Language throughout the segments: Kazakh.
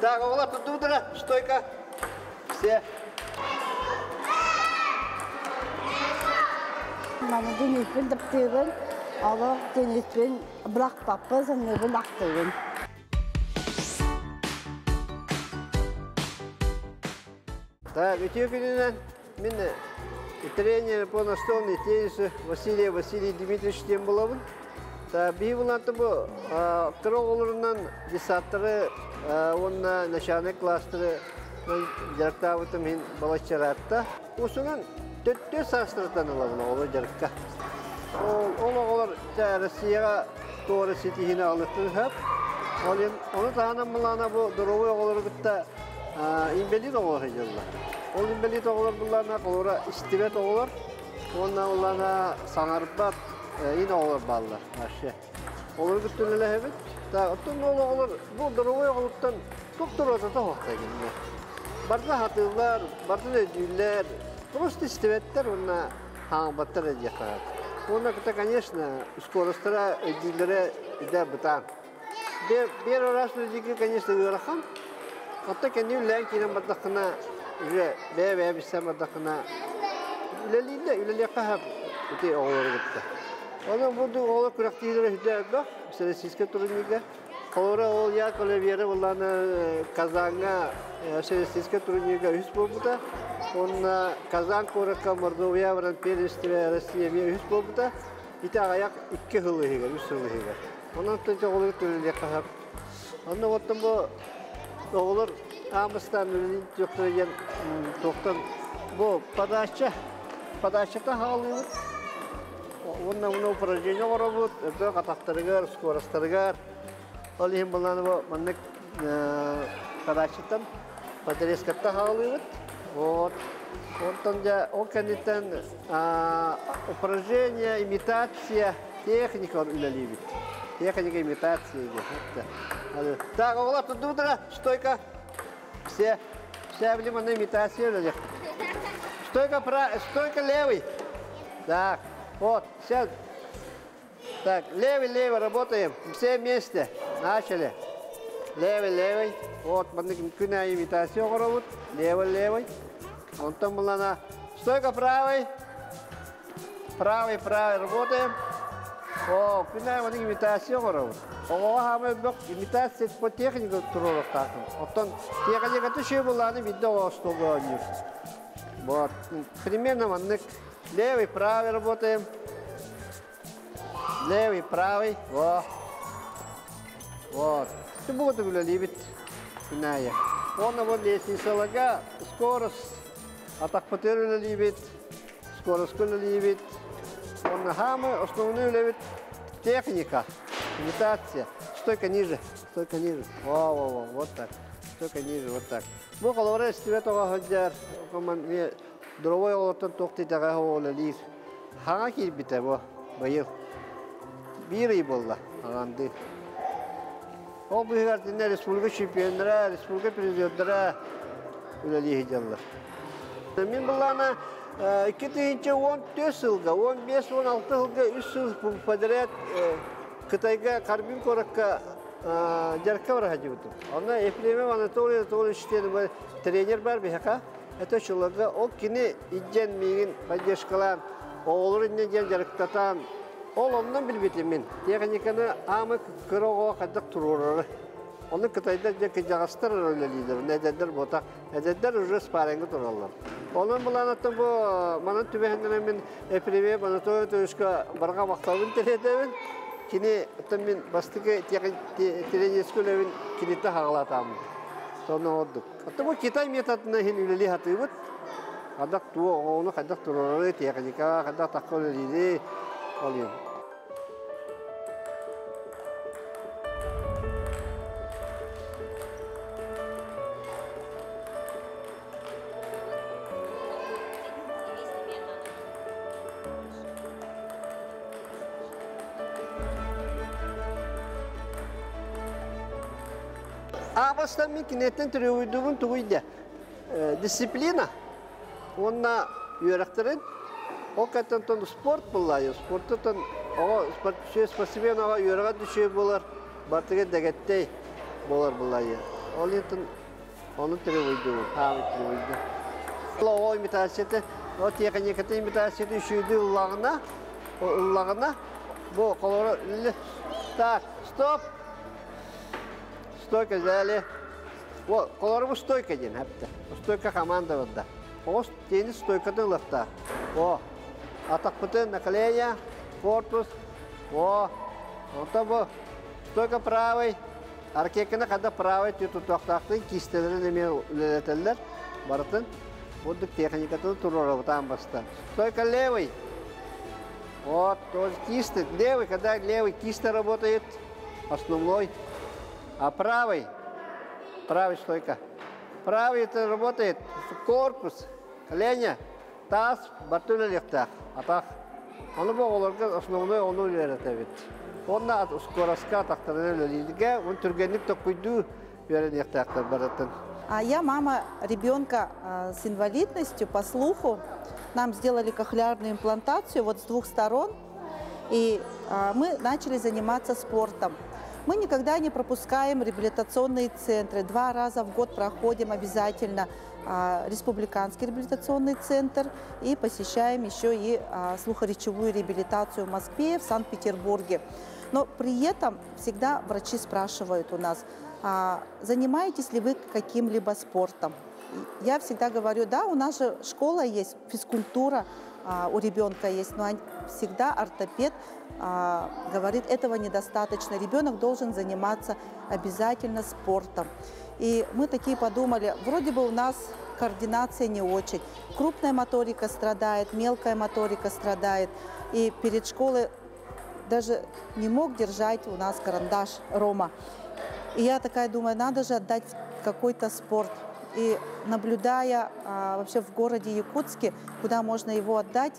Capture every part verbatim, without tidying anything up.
Так, оғылар тұтты бұдыра, стойка. Все. Маны денеспен дұптығын, алы денеспен бұрақ папы заңнебін ақтығын. Так, өте күнінен мен тренер по настольной теннису Василий Василий Дмитриевич тем болабын. Би бұланты бұл қырық олырынан десаттыры, онына начальный кластыры жарықтабытым мен балачаратта. Осынан төтті састырыттан алабын олы жарыққа. Ол оғылар Россияға тоғыры сетихіне алықтың ғап. Оны тағынан бұлана бұл дұровы оғылары күтті инвалид оғылар жылы. Ол инвалид оғылар бұлана қолыра істебет оғылар. Онына олана саңарыппат ин оғылар балылар. Олар күттілі әбет. Оттың ол оғылар бұл дұровы оғылыптан тоқтыр отата хоқта келді. Барды хатылар, барды өдүйлер, просто істебеттер, онына хаңбаттар әдеқат. Онына күтті, конечно, скоростыра өдүйлері үдә бұтан. Bir arasında dikkat kanısta görürken, hatta kendi ülkenin kiran badakına, üle be be bir sen badakına, üleliyle üleliye kahap, öte oğulları gitti. Onun burada oğullar kuraktiğiyle hüdde bak, mesela sizke turunuyla, oğulları oğul ya koleviyere olan kazanga, mesela sizke turunuyla üst bulbuda, onun kazan kurakka Mordovya varan Perişti ve Rusya bir üst bulbuda, ite ayak iki hılı higer, üç hılı higer. Ondan sonra oğulları turunuyla kahap. Ondan ottan bu oğullar Ağmıştan ürünün yokturgen toktan bu padaşça, padaşçakta halıyız. Ondan bunu upravleniyor var bu, öte kataktarıgar, skorastırıgar. Olayım bunları bu manlık padaşçaktan padareskapta halıyız. Ondan da o kendinden upravleniyor, imitatsiya, техника üleliyim. Техника имитации. Так, оғылар тұтты бұдыра, стойка. Все, все внимание имитация. Стойка, стойка левый. Так, вот, сейчас. Так, левый, левый, работаем. Все вместе. Начали. Левый, левый. Вот, күнә имитация ғырауыд. Левый, левый. Он там была на... Стойка правый. Правый, правый, работаем. О, күнә имитация ғырауыд. Оға хамы бөк имитация по технику тұрылық тақым. Оттан техника түші бұланы бидді оға столға ойнырсыз. Вот, примерно маннык. Левый, правый работаем. Левый, правый. Вот. Вот. Ты будет гулялибит. Күнәйе. Оны вот лестницалага скорость. Атақ потер гулялибит. Скорость гулялибит. Оны хамы основный гулялибит техника. Имитация. Стойка ниже, стойка ниже. Во, во, во, вот так. Стойка ниже, вот так. Бұл қалауыра істебет оға хөджер. Дұровой олаттан тоқты тәға оғылы лир. Хаңа келбіті бұл, байыл. Bir ай болды, ағанды. Ол бұйғардында республика чемпиондыра, республика президенттіра өлелі хеджалар. Мен бұлана iki bin on dört жылға, on beş on altı жылға, üç жыл подряд Кытайга карбин коракка жарка бар хажы буту. Анда Ефремов Анатолий Анатольевич деген тренер бар бихака. Это чулага ол кини иджен мигин поддержкалар, оолор инне жер жарыктатан. Ол ондан билбетим мен. Техниканы амы кырого кадак турурары. Оны Кытайда жеке жагастыр лидер, недедер бота. Недедер уже спарринг туралар. Onun bulanatın bu manın tübehenden men Ефремов Анатолий Анатольевичка барга вактабын теледебин. Kini temin bastıke trenerskülevin kilite hağlatam. Sonra olduk. Hatta bu Kitay metoduna hin üleli hatıbıt. Kadak tuğu onu kadak turları teknika kadak takılıydı oluyor. Ağustan mümkünetten türü uyduğun tuğuydu. Disiplina. Onunla yörektirin. O kadar sport bulayı. Sporttan o spor spasiben o yörege düşüyor bular. Batıya degette bular bulayı. олитын onun tribuydu, tabi tribuydu. O imitasiyeti, o teknikati imitasiyeti şuydu ıllağına, o ıllağına bu kolları tak, stop. Stойка взяли. Вот, колор bu стойка ден hepte. Стойка команда вот. O teni стойкадан лыхта. О, атак бүтін наклея, корпус. О, онта bu стойка правый. Аркекіне қада правый түйті тоқтақтың кистелерін еме үлелетелер. Барытын. Буддық техникатын тұрыр бұтан баста. Стойка левый. Вот, тоже кисты. Левый, когда левый кисты работает, основной. А правый, правый стойка. Правый это работает корпус, колени, таз, бартуна легта. А так, он был основной, он уверен. Он на скоростка тактарный лидиге, он тургенник такуйду, уверен легтактар баратан. А я мама ребенка с инвалидностью по слуху. Нам сделали кохлеарную имплантацию вот с двух сторон, и мы начали заниматься спортом. Мы никогда не пропускаем реабилитационные центры. Два раза в год проходим обязательно а, республиканский реабилитационный центр и посещаем еще и а, слухоречевую реабилитацию в Москве, в Санкт-Петербурге. Но при этом всегда врачи спрашивают у нас, а, занимаетесь ли вы каким-либо спортом? Я всегда говорю, да, у нас же школа есть, физкультура а, у ребенка есть, но всегда ортопед а, говорит, этого недостаточно. Ребенок должен заниматься обязательно спортом. И мы такие подумали, вроде бы у нас координация не очень. Крупная моторика страдает, мелкая моторика страдает. И перед школой даже не мог держать у нас карандаш Рома. И я такая думаю, надо же отдать какой-то спорт. И наблюдая а, вообще в городе Якутске, куда можно его отдать,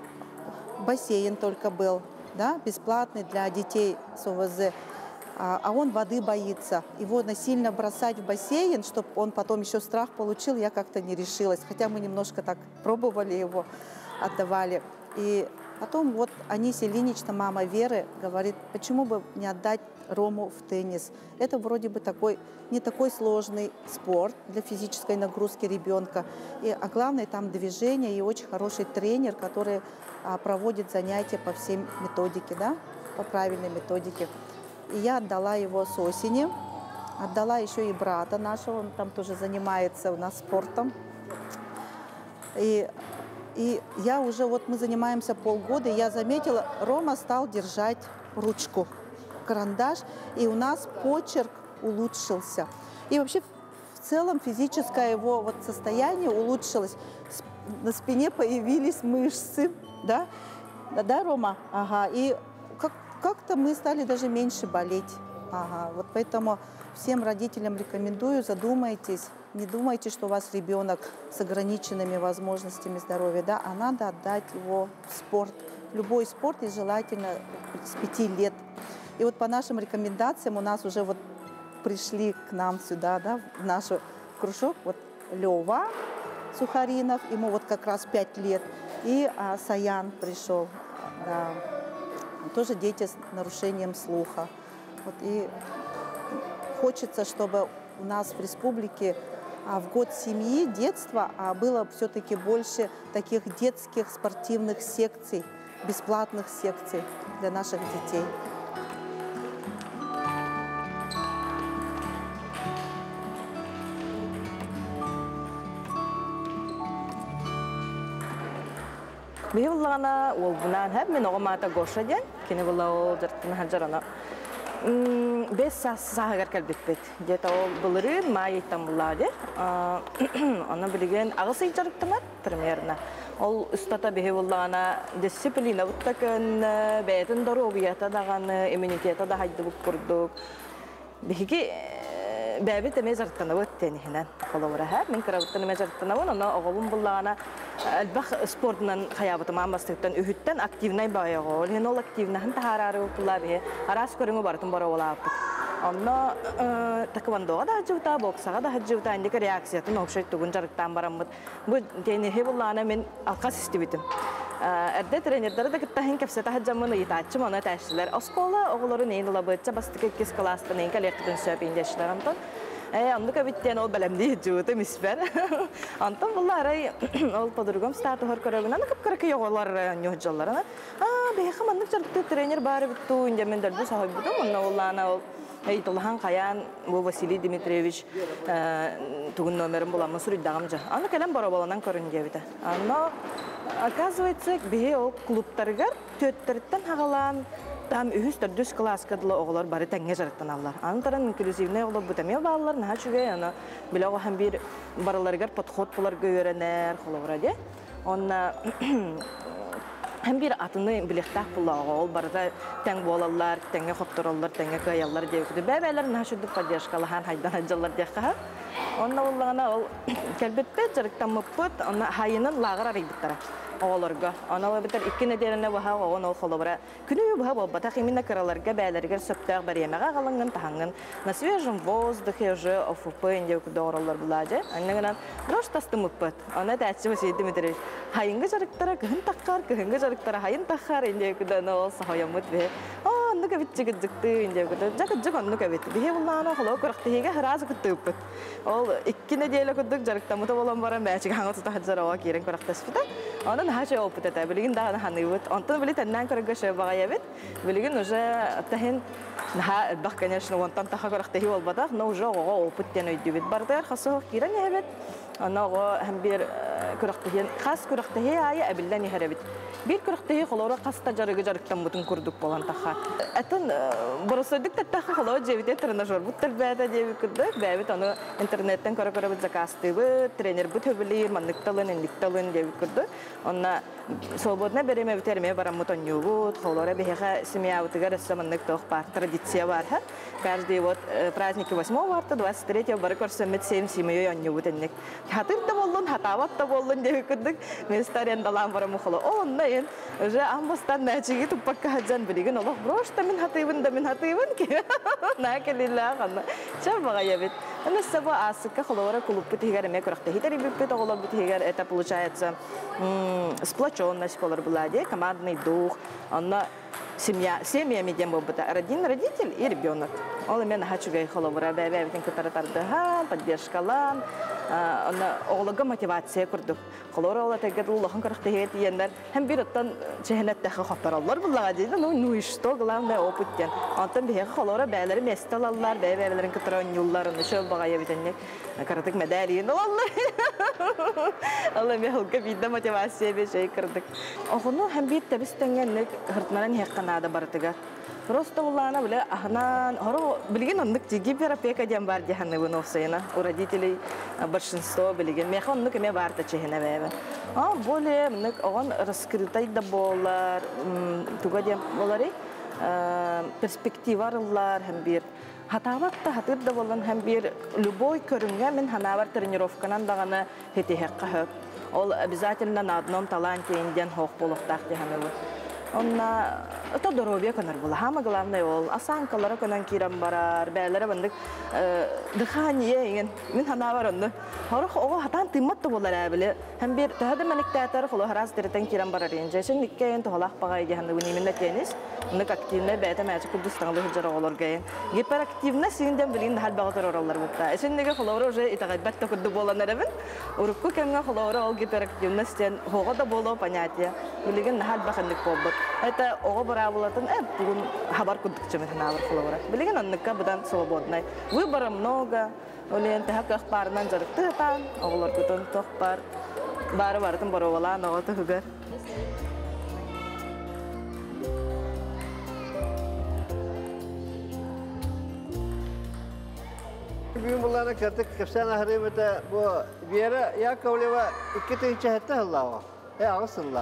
бассейн только был, да, бесплатный для детей с О В З, а, а он воды боится. Его насильно бросать в бассейн, чтобы он потом еще страх получил, я как-то не решилась. Хотя мы немножко так пробовали его, отдавали. И потом вот Анисия Ильинична, мама Веры, говорит, почему бы не отдать Рому в теннис. Это вроде бы такой, не такой сложный спорт для физической нагрузки ребенка. И, а главное, там движение и очень хороший тренер, который а, проводит занятия по всей методике, да, по правильной методике. И я отдала его с осени. Отдала еще и брата нашего, он там тоже занимается у нас спортом. И, и я уже, вот мы занимаемся полгода, и я заметила, Рома стал держать ручку, карандаш, и у нас почерк улучшился. И вообще в целом физическое его вот состояние улучшилось. На спине появились мышцы, да, да, да, Рома? Ага. И как, как-то мы стали даже меньше болеть. Ага. Вот поэтому всем родителям рекомендую, задумайтесь, не думайте, что у вас ребенок с ограниченными возможностями здоровья, да, а надо отдать его в спорт. Любой спорт, и желательно с пяти лет. И вот по нашим рекомендациям у нас уже вот пришли к нам сюда, да, в наш кружок, вот Лёва Сухаринов, ему вот как раз пять лет, и а, Саян пришел, да, тоже дети с нарушением слуха. Вот, и хочется, чтобы у нас в республике а, в год семьи, детства а, было все-таки больше таких детских спортивных секций, бесплатных секций для наших детей. Бихи буллагана ол бунан хәп мен оғамата гоша ден, кені булла ол жырттын хаджарана. Бес сағығар кәлбетпет. Дета ол бұлыры май еттен булла де. Оны білген ағысы жарықтымат, примерно. Ол ұстата бихи буллагана дисциплина бұттакын, бәйтін дорогията даған, иммунитета да хайды бұк күрдік. Бихиги бәбі тәме жарттана өттен хинен қолауыра хәп. Мен кірабыттаны мен жарттана өн, оны оғылым буллагана әлбәқ спортынан қаябытым амастықтан үхіттен активнай байығы. Ол ол активнаһын тахарары ұлтыла бе. Арас көріңі барытын бара олапты. Онна таквандоға да хаджыута, боксаға да хаджыута, әндегі реакциятын оқшай түгін жарықтан барамыд. Бұл тенехе бұллағына мен алқас істебетім. Әрді тренердері де күттахын кәпсеті хаджамыны етатчым, оны тәшілер. Оскола оғылары нейін ұлабытча бастықы кес класты нейін кәлектігін сөп ендешілер антон. Э, аны кабиттен ол белемди жуты мисбер. Антон булла арай ол подругам стату хор көрөгүн аны кып кереке yoğlar ньожаллар. А, бехе маннык жартты тренер бары битту инде мен дөрдү сахай буту мына оллана ол Эйтулхан Каян, bu Василий Дмитриевич тугун номерин буламын суриддагам жа. Аны келем бара баланан көрүнү бите. Аны оказывается, бие ол клубтарга төттөрттөн хагалан там үһүс төрдүс класскадылы оголор бары теңге жарыктан аллар. Аны таран инклюзивный оголор бутаме балалар наха чуге аны билого һәм бир бараларга подход булар гөйрәнәр холовра де. Онна hem bir atını bilektak bulağı ol barada teng bolallar, tenge hoptorollar, tenge kayallar deyikdi. Bebeler naşudu padyaşkalıhan haydan hacallar deyikha. Onna ullağına ol kelbetpe jarıktan mıppıt, onna hayının lağır araydıktara. Oğlarga. Ona o biter iki nedenine baha oğun ol kolobra. Günü baha babata kimine karalarga beylerger söptağ bariyemege kalıngan tahangın. На свежем воздухе уже ОФП индеук doğrular bulaca. Annegana roş tastı mıppıt. Ona da açı Vasily Dmitrievich. Hayıngı jarıktara kıhın takkar, kıhıngı jarıktara hayın takkar indeuk da ne olsa hayamut ve onu kabit çıkıcıktı indeuk da. Jakıcık onu kabit. Bihe bullağına kolo kırıktıhiga hırazı kıttıpıt. Ol iki nedeniyle kıddık jarıkta muta bolan bara mäçik hangi tuta hadzara oğa kirin kırıktasıfıda. Ona daha şey oput ete. Bilgin daha hanıvut. Ondan bile tenden kırıkı şey bağayabit. Bilgin уже tahin daha bak конечно ondan daha kırıktıhi olmadı. No уже oğa oput den öydübit. Bardalar xası kiren evet. Ona o hem bir kırıktıhi, xas kırıktıhi ayı abilden iharebit. Bir kırıktıhi kolora kasta jarıgı jarıktan butun kurduk bolan taha. Etin burasıdık da taha kolo cevite trenajör buttal bada cevit kurduk. Bebit onu internetten kara kara bit zakastı bu trener bu töbelir manlıktalın enliktalın cevit kurduk. Ona свободно береме бiterme барам мутонью вот холора беха семья вот гарса маннык тох пар традиция бар ха. Каждый вот праздники восьмого марта, двадцать третьего бары көрсөмөт семь семьей онью вот энек. Хатыр да болдун, хатават да болдун деп кырдык. Мен старен далам барам холо. Онна ен уже амбастан начиги тупакка хаджан билген Аллах брошта мен хатыбын да мен хатыбын ки. Накелилла гана. Чабага ябет. Аны саба асыкка холора клуб битигер ме көрөктө хитери биппет оголор битигер это получается сплоченность полар была, командный дух, она семья, семьями дем был один родитель и ребенок. Он именно хочу гай холовра, бэбэ, витин который тардыха, поддержкалан, она олага мотивация курдук. Холора ола тегет лохан карахтехет ендер, hem bir ottan cehennetteki hatarallar bunlar dedi. Ну, ну и что, главное опыт ден. Антон бихе холора бәләре месталалар, бәбәләрен кытран юлларын шо багая битенне. Кырдык медалин. Аллах. Аллах мехулка бидә мотивация бе şey кырдык. Огыны hem bir табистәнгәнлек хыртманан хекканада бартыга. Просто улана бля ахнан хоро билген оннык тиги перапека дем бар диханны буны осына. У родителей большинство билген механ оннык ме барта чехне бебе. А более мнык оган раскрытай да болар туга дем болары перспективалар hem bir хатаватта хатыр да болан hem bir любой көрүнгө мен ханавар тренировканан даганы хете хекка. Ол обязательно на одном таланте инден хох болохтак диханны бу. Онна это здоровье канар була. Хама главное ол осанкалары канан кирам барар, бәләре бандык дыхание еген. Мен ханавар онны. Хорох ого хатан тыммат та булар әбиле. Һәм бир тәһәдә мәлектәтәр холо харас диртен кирам барар инде. Шин никкәен тохалак багай гәһәнне бу нимендә тенис. Ник активне бәтә мәҗик кудыстаңлы хҗара олар гәен. Гиперактивне синдән билин хәл багатыр ораллар бутта. Шин неге холо уже итагать та кудды буланнар әбен. Урукку кемгә холо ол гиперактивнестен хого да було понятие. Билеген хәл баганлык булды. Это ого барабулатын э бүгүн хабар куддукчу мен ханавар холора. Билген анныкка будан свободный. Выбора много. Олен тахак ахбарынан жарыкты тан, оголор көтөн тохпар. Бары бартын боровала ноготы хүгөр. Bugün bunlarla kırdık. Kıpsan ahrimete bu bir yere Yakovleva iki tane çehette Allah'a. E ağısınlar.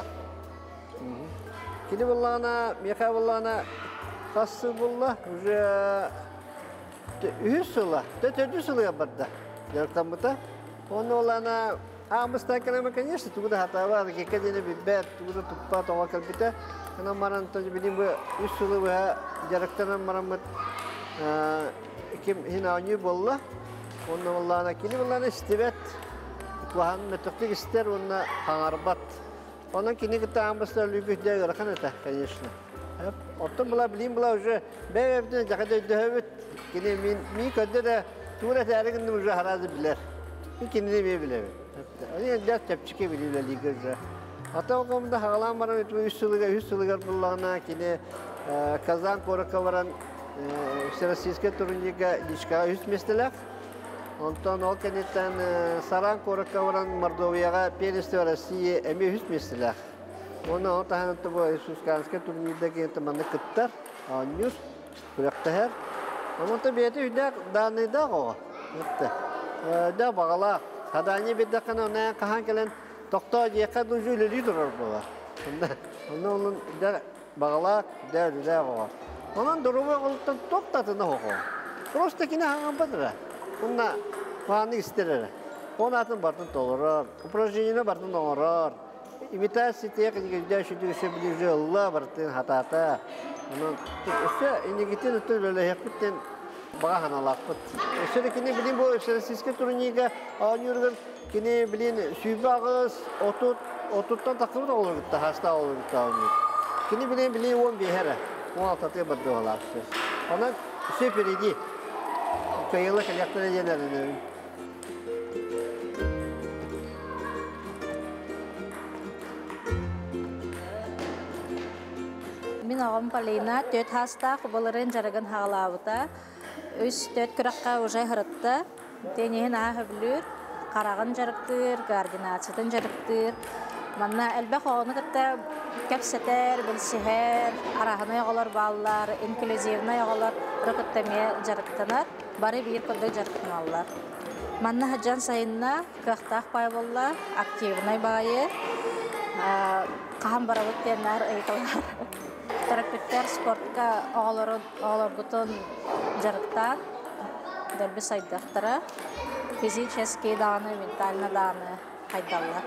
Kini bullana, miyaka bullana kası bulla, уже yüz yıla, dört yıl yapmadı. Yarıktan bu da. Onu bullana, ağımızdan kanama конечно, tuğda hata var, ki kadını bir bet, tuğda tuppa, tuğa kalbite. Kana maran tabi bilim bu yüz yılı bu yarıktan maramut kim hinanyu bulla. Onu bullana, kini bullana istivet, kuhan metuktik ister, onu hangarbat. Onun kini kita ambassador lübüh diye görken ete, конечно. Hep, otun bula bileyim bula уже, ben evden jakada dövüt, kini min mi kadar Tuğra tarihinde müjde harazı bilir. İkindi bir bile. Hani dert tepçike biliyorlar ligözü. Hatta o konuda hağlan varan üç yılıga, üç yılıga bullağına kine kazan koraka varan Российская турнирga dişka üç mesleler. Ondan o kenetten saran koraka varan Mordovyaga Перестö Россия emi üç mesleler. Onu o tahanıtı bu Российская турнирдagi entamanda kıttar. Anlıyor. Bıraktı her. Ama tabii eti hüda danıyda o. Gitti. Da bağla. Hadani bir dakika ona kahan gelen doktor yaka duju lili durur bu. Onda onun da bağla da da o. Onun durumu oluktan toktatını o. Просто kine hangi badra. Onda fani isterir. Onu atın bartın doğurur. Упражнение bartın doğurur. İmitasi teknik de şu düşe bilir Allah bartın hatata. Onun işte inigitin ötürü yapıttın bahana lakpıt. Şöyle kine bilin bu Российская турнирga anıyorlar. Kine bilin sübağız otut otuttan takımı da olur gitti hasta olur gitti anıyor. Kine bilin bilin on bir here. on altı tane bardı olar. Ona süper idi. Kayılı kayakları yenerler. Min ağam Palina, dört hasta kubaların jaragın hağlabıda. Üç dört kırakka ucay hırıttı. Denihin ağı bilür. Karağın jarıktır, gardinatsıdın jarıktır. Manna elbək oğunu kıtta kapseter, bilsiher, arahına yoğalar bağlar, inklüzivna yoğalar rıkıttamaya jarıktınar. Bari bir kırdı jarıktımallar. Manna haccan sayınna kıraktaq bay bolla, aktivnay bayı. Kaham baravut diyenler ayıkılar. Terapitler sportka oğlargutun jarıktan. Derbi saydıqtıra. Fizический dağını, mentalna dağını haydallar.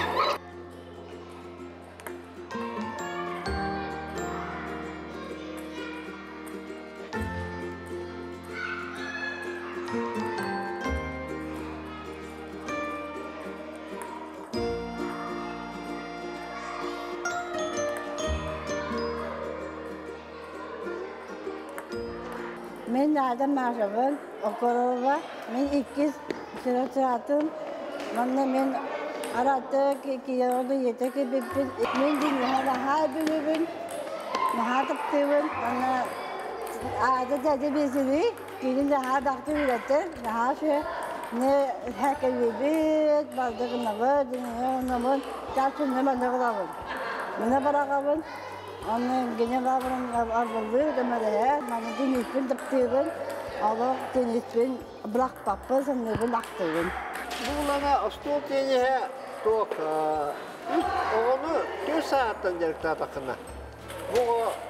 Men nereden merhaban, okurova, men ikiz sıratım, bana men aradı ki ki yolda yeter ki bir men din hala her bölümün, muhataptığım, bana adet adet bezeli, gelin de her dakika üretir, daha şey ne herkes bir bazı var, ne var, çarpın ne var ne var, ne var. Onun gene varım arvalı demede, bana denizin tıptığın, Allah denizin bırak papaz, ne bu laktığın. Buğulana astol tenihe tok, onu dört saatten derkta takına. Bu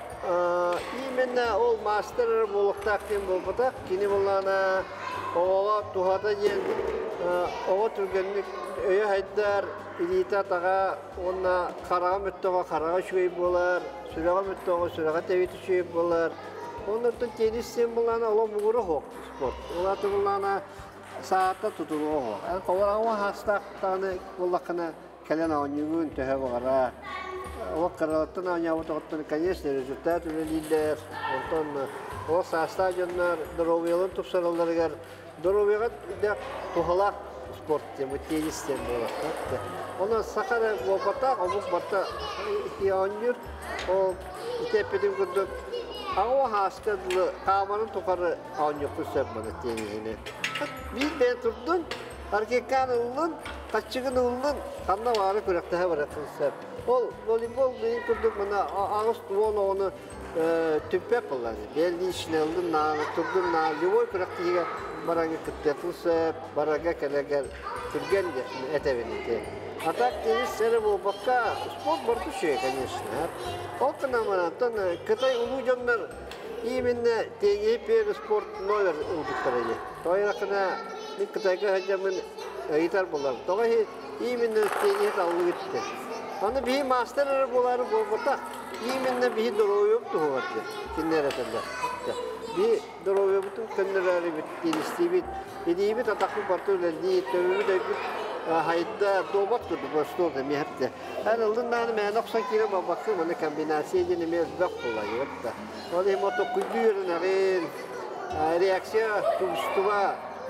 imenna ol master buluktak tem bulbatak, kini buğulana oğa tuhada yen, oğa türgenlik öye haydar, ilita tağa, ona karağa müttoğa karağa şüvey bolar, sürağa müttoğa sürağa teviti şüvey bolar. Onlardan tenis sembolana ola buğura hok sport. Ola tubulana saatta tutulu o. Yani kovara hasta tane bullakana kelen oyunun töhe vara. O karalattan oynağı tuttuğunu конечно результат üreliller. Ondan o stadionlar Doroviyalın tupsarallarıgar. Doroviyaga da tuhala sport temi tenis sembolu. Ona sakara gopata obuk bata oynuyor. O tepedim kurduk. Ama hastalığı kamanın tukarı oynuyor kusabını tenisini. Biz ben tuttum. Erkekkan oğlun, kaççıgın oğlun kanna varı kürekte bırakın sep. Ol voleybol benim kurduk bana ağız tuğunu onu tüppe kullanıyor. Belli işine oldum na tuttum na livoy kürekte barangı kıttetun sep, barangı keleger türgen etevini. Atak tenis seri bu bakka spor bortu şey конечно. O kanamanatan Kıtay ulucanlar iyi minne tegi bir sport noyer oldukları. Toyrakına bir Kıtayga hacamın yitar bular. Toy iyi minne tegi talı gitti. Hani bir master bular bu bota. İyi minne bir duru yoktu o vakti. Kinler ettiler. Bir duru yoktu. Kinler bir tenis bir bir bir tataklı parti lelli tövbe de hayda dobat kurdu başlıyor da mihette. Her yıldan ben ben doksan kilo babakı bana kombinasyon edin mi bak kullanıyor da. O da moto kuyuyor narin reaksiyon tuştuva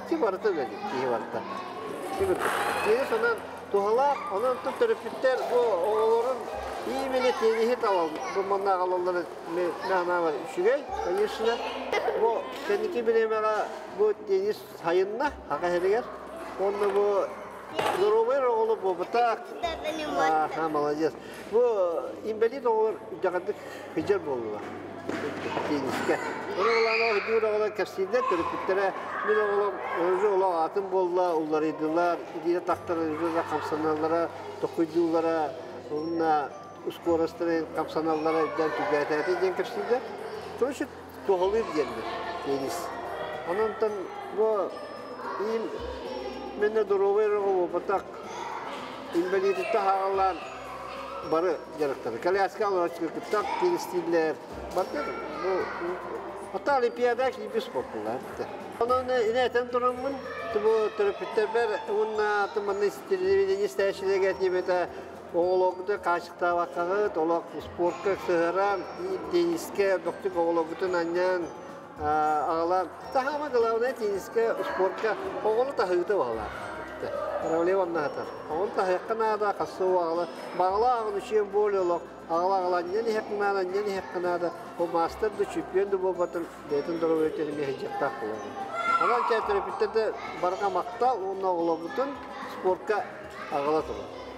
Ti barıta dedi, ki barıta. Tenis ondan tuhalak, ondan tut terapitler bu oğulların iyi mene tenihit alalım. Bu manna alalları mehna var. Şugay, kayırsına. Bu kendiki bilemeye bu tenis hayınna, haka hediger. Onda bu Здоровый ролл bu batak. Ha, молодец. Bu invalid olur, jagadık hıcar boldular. Teniske. Onu olan o hıcır olan kapsiyede terapitleri bir oğlum özü olan atın boldular, onlar idiler. İdiyle taktara üzerinde kapsanallara, dokuydulara, onunla uskorastırın kapsanallara üden tügayet eden kapsiyede. Sonuçta doğalır geldi tenis. Ondan bu iyi Mene dorovay rogo batak invalidite haalan barı gerektir. Kalyaska olarak çıkıp kilistiller. Bakın bu hatta olimpiyada gibi bir spor bunlar. Onun ne eten durumun bu terapitler ber onun atımını istirdiğini isteşine getirmede oğlukta kaçıkta vakağı, oğluk sporka sığıran, teniske doktor oğlukutun anyan ağlar. Tahama gılavına teniske sporka oğlu tahıdı bağlar. Проблема на это. Он то хекнада касуала. Багла гнушен болело. Агла агла не хекнада, не хекнада. О мастер до чемпион до бобатан детен дөрөтер мехҗәктә кулы. Анан чәтер питте барга мактал, онна улабытын спортка агыла туры.